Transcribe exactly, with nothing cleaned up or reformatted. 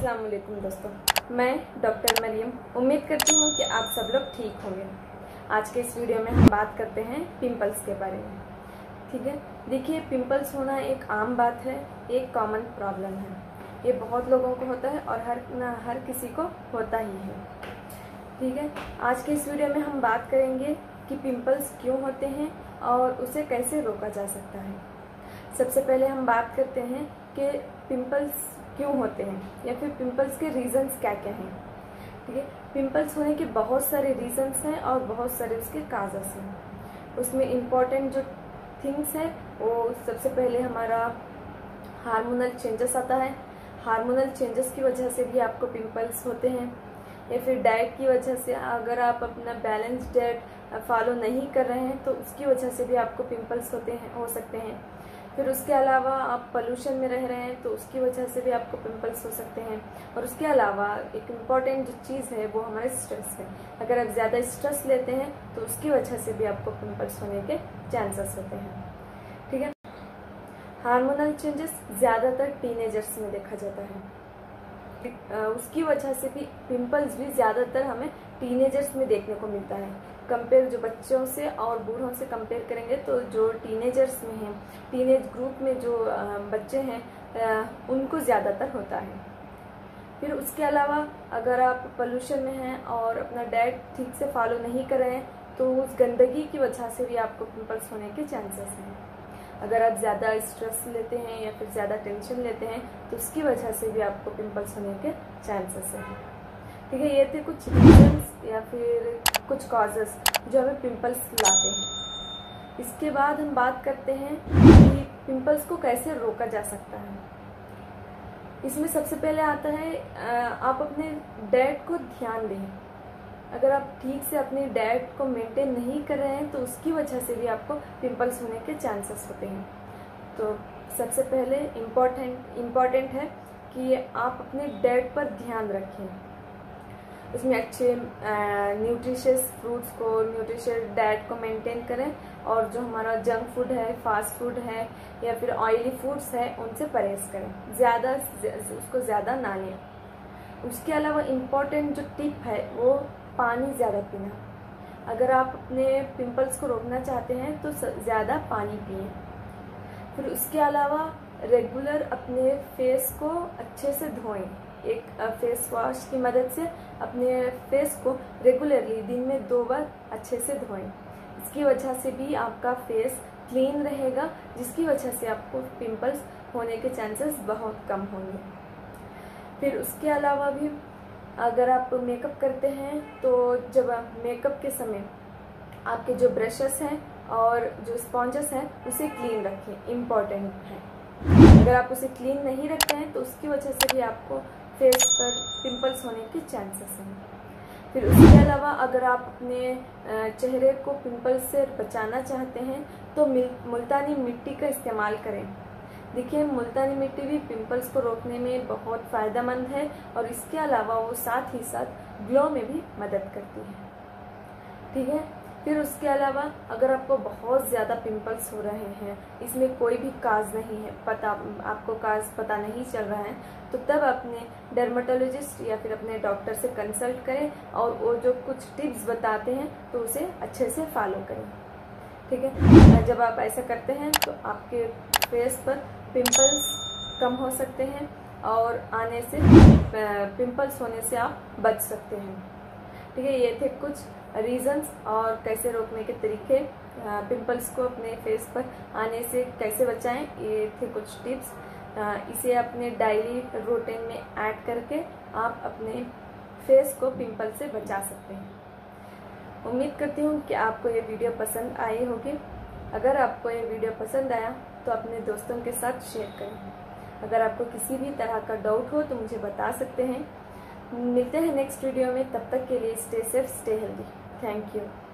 अस्सलाम वालेकुम दोस्तों, मैं डॉक्टर मरियम उम्मीद करती हूँ कि आप सब लोग ठीक होंगे। आज के इस वीडियो में हम बात करते हैं पिंपल्स के बारे में। ठीक है, देखिए पिंपल्स होना एक आम बात है, एक कॉमन प्रॉब्लम है। ये बहुत लोगों को होता है और हर ना हर किसी को होता ही है। ठीक है, आज के इस वीडियो में हम बात करेंगे कि पिंपल्स क्यों होते हैं और उसे कैसे रोका जा सकता है। सबसे पहले हम बात करते हैं कि पिंपल्स क्यों होते हैं या फिर पिंपल्स के रीजंस क्या क्या हैं। ठीक है, पिंपल्स होने के बहुत सारे रीजंस हैं और बहुत सारे उसके काजेस हैं। उसमें इम्पॉर्टेंट जो थिंग्स है वो सबसे पहले हमारा हार्मोनल चेंजेस आता है। हार्मोनल चेंजेस की वजह से भी आपको पिंपल्स होते हैं, या फिर डाइट की वजह से, अगर आप अपना बैलेंस डाइट फॉलो नहीं कर रहे हैं तो उसकी वजह से भी आपको पिंपल्स होते हैं हो सकते हैं। फिर उसके अलावा आप पोल्यूशन में रह रहे हैं तो उसकी वजह से भी आपको पिंपल्स हो सकते हैं। और उसके अलावा एक इम्पॉर्टेंट जो चीज़ है वो हमारा स्ट्रेस है। अगर आप ज़्यादा स्ट्रेस लेते हैं तो उसकी वजह से भी आपको पिंपल्स होने के चांसेस होते हैं। ठीक है, हार्मोनल चेंजेस ज़्यादातर टीनेजर्स में देखा जाता है, उसकी वजह से भी पिंपल्स भी ज़्यादातर हमें टीनेजर्स में देखने को मिलता है। कंपेयर जो बच्चों से और बूढ़ों से कंपेयर करेंगे तो जो टीनेजर्स में हैं, टीनेज ग्रुप में जो बच्चे हैं उनको ज़्यादातर होता है। फिर उसके अलावा अगर आप पोल्यूशन में हैं और अपना डाइट ठीक से फॉलो नहीं कर रहे हैं तो उस गंदगी की वजह से भी आपको पिंपल्स होने के चांसेस हैं। अगर आप ज़्यादा स्ट्रेस लेते हैं या फिर ज़्यादा टेंशन लेते हैं तो उसकी वजह से भी आपको पिंपल्स होने के चांसेस हैं। ठीक है, ये थे कुछ रीजंस या फिर कुछ कॉजेस जो हमें पिंपल्स लाते हैं। इसके बाद हम बात करते हैं कि पिंपल्स को कैसे रोका जा सकता है। इसमें सबसे पहले आता है आप अपने डाइट को ध्यान दें। अगर आप ठीक से अपने डाइट को मेंटेन नहीं कर रहे हैं तो उसकी वजह से भी आपको पिंपल्स होने के चांसेस होते हैं। तो सबसे पहले इम्पॉर्टेंट इम्पॉर्टेंट है कि आप अपने डाइट पर ध्यान रखें। उसमें अच्छे न्यूट्रिशियस फ्रूट्स को, न्यूट्रिशियस डाइट को मेंटेन करें और जो हमारा जंक फूड है, फास्ट फूड है या फिर ऑयली फूड्स है उनसे परहेज करें, ज़्यादा उसको ज़्यादा ना लें। उसके अलावा इम्पॉर्टेंट जो टिप है वो पानी ज़्यादा पीना। अगर आप अपने पिंपल्स को रोकना चाहते हैं तो ज़्यादा पानी पिएं। फिर उसके अलावा रेगुलर अपने फेस को अच्छे से धोएं। एक फेस वॉश की मदद से अपने फेस को रेगुलरली दिन में दो बार अच्छे से धोएं। इसकी वजह से भी आपका फेस क्लीन रहेगा, जिसकी वजह से आपको पिंपल्स होने के चांसेस बहुत कम होंगे। फिर उसके अलावा भी अगर आप मेकअप करते हैं तो जब मेकअप के समय आपके जो ब्रशेस हैं और जो स्पॉन्जेस हैं उसे क्लीन रखें, इम्पॉर्टेंट है। अगर आप उसे क्लीन नहीं रखते हैं तो उसकी वजह से भी आपको फेस पर पिंपल्स होने के चांसेस हैं। फिर उसके अलावा अगर आप अपने चेहरे को पिंपल्स से बचाना चाहते हैं तो मुल्तानी मिट्टी का इस्तेमाल करें। देखिए, मुल्तानी मिट्टी भी पिंपल्स को रोकने में बहुत फ़ायदेमंद है और इसके अलावा वो साथ ही साथ ग्लो में भी मदद करती है। ठीक है, फिर उसके अलावा अगर आपको बहुत ज़्यादा पिंपल्स हो रहे हैं, इसमें कोई भी काज नहीं है, पता आपको काज पता नहीं चल रहा है, तो तब अपने डर्मेटोलॉजिस्ट या फिर अपने डॉक्टर से कंसल्ट करें और वो जो कुछ टिप्स बताते हैं तो उसे अच्छे से फॉलो करें। ठीक है, जब आप ऐसा करते हैं तो आपके फेस पर पिंपल्स कम हो सकते हैं और आने से पिंपल्स होने से आप बच सकते हैं। ठीक है, ये थे कुछ रीजंस और कैसे रोकने के तरीके, पिंपल्स को अपने फेस पर आने से कैसे बचाएं, ये थे कुछ टिप्स। इसे अपने डेली रूटीन में ऐड करके आप अपने फेस को पिंपल से बचा सकते हैं। उम्मीद करती हूँ कि आपको ये वीडियो पसंद आई होगी। अगर आपको ये वीडियो पसंद आया तो अपने दोस्तों के साथ शेयर करें। अगर आपको किसी भी तरह का डाउट हो तो मुझे बता सकते हैं। मिलते हैं नेक्स्ट वीडियो में, तब तक के लिए stay safe, stay healthy. Thank you.